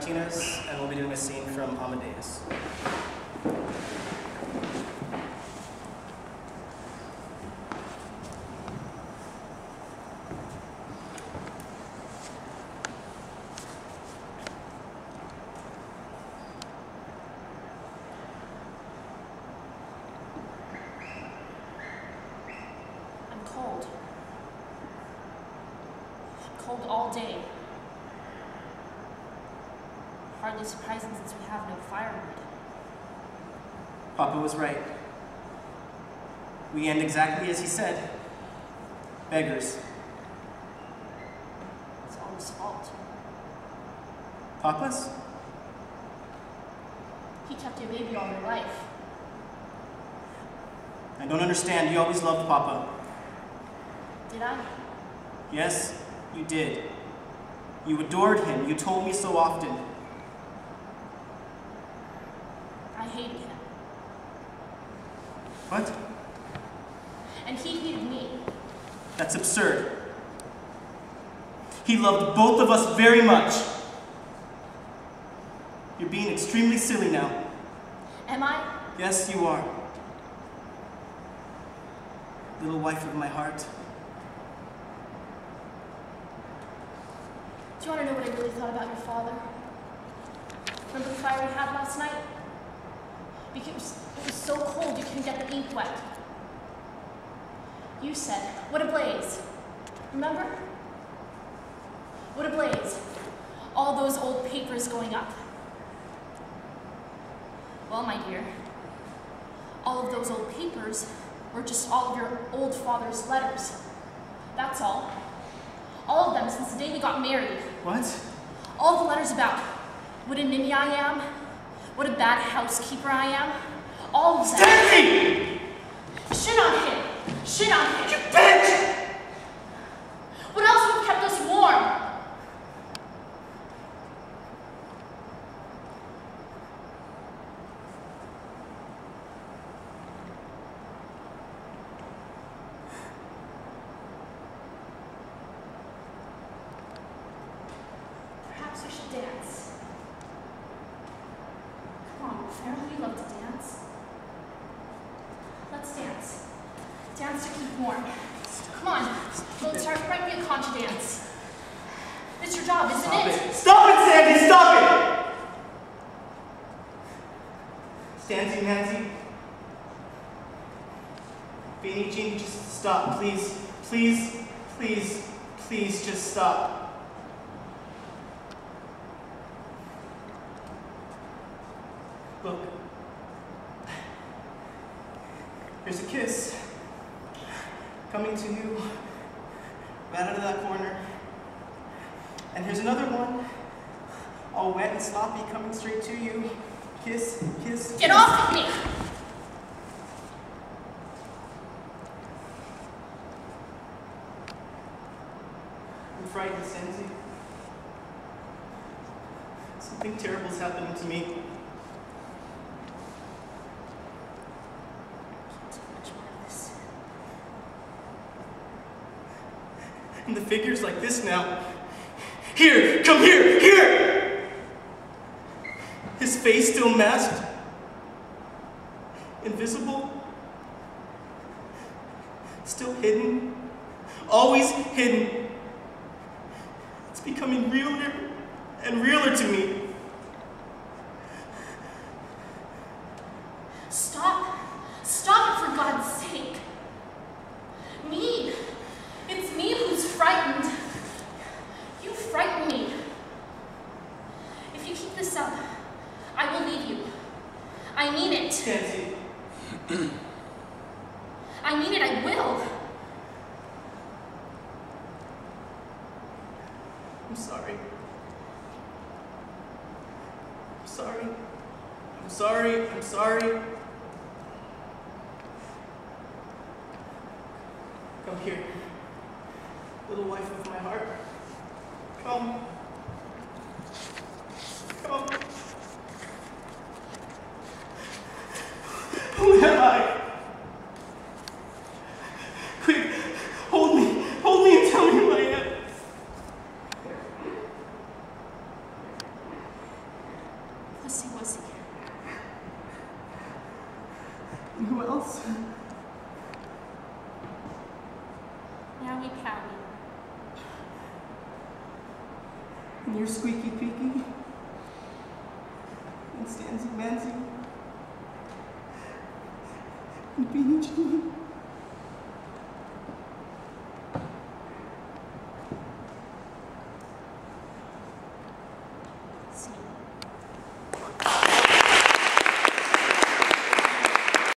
Martinez, and we'll be doing a scene from Amadeus. Cold. Cold all day. Hardly surprising since we have no firewood. Papa was right. We end exactly as he said. Beggars. It's all his fault. Papa's? He kept your baby all your life. I don't understand. You always loved Papa. Did I? Yes, you did. You adored him. You told me so often. I hated him. What? And he hated me. That's absurd. He loved both of us very much. You're being extremely silly now. Am I? Yes, you are. Little wife of my heart. Do you want to know what I really thought about your father? Remember the fire we had last night? Because it was so cold you couldn't get the ink wet. You said, "What a blaze." Remember? What a blaze. All those old papers going up. Well, my dear, all of those old papers were just all of your old father's letters. That's all. All of them since the day we got married. What? All the letters about what a ninny I am, what a bad housekeeper I am. All of them. Constanzie! Shit on him! Shit on him! You bitch! What else would have kept us warm? Perhaps we should dance. Come on, Farrell, you love to dance. Let's dance. Dance to keep warm. Come on, Mozart, write me a contra dance. It's your job, isn't Stop it? it! Stop it, Sandy! Stop it! Stanzie, Nancy. Beanie Jean, just stop, please. Please, please, please, just stop. Look. Here's a kiss. Coming to you. Right out of that corner. And here's another one. All wet and sloppy, coming straight to you. Kiss, kiss. Get off of me! I'm frightened, Constanzie. Something terrible is happening to me. And the figure's like this now. Here! Come here! Here! His face still masked. Invisible. Still hidden. Always hidden. It's becoming realer and realer to me. Stop. Stop it, for God's sake. Me. It's me who's frightened. You frighten me. If you keep this up, I will leave you. I mean it. Constanzie. I mean it, I will. I'm sorry. I'm sorry. I'm sorry. I'm sorry. Come here. Little wife of my heart. Come. Come. Who am I? Quick, hold me and tell me who I am. wussy wussy. And who else? Meowie Powie. And you're Squeaky Peaky? And Stanzie Manzie? And Beanie Jean?